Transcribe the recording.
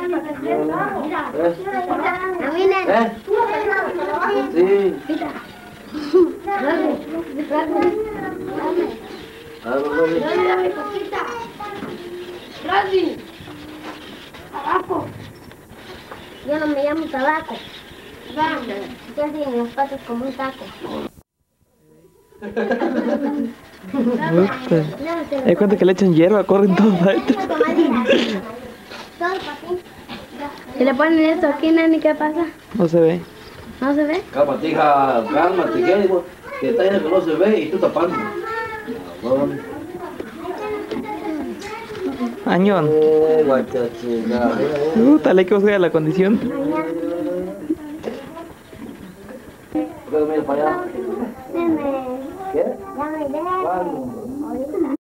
¿Eh? Sí. Yo no me llamo tabaco. Yo tienen las patas como un taco. Hay cuenta que le echan hierba, corren todos adentro. Si le ponen esto aquí, Nani, ¿qué pasa? No se ve. ¿No se ve? Cálmate, hija, cálmate, ¿qué digo? Que está lleno que no se ve y tú tapando. Añón. Guachachina. Tal hay que buscar la condición. ¿Puedo ir para allá? Deme. ¿Qué? Dame idea. ¿Cuál?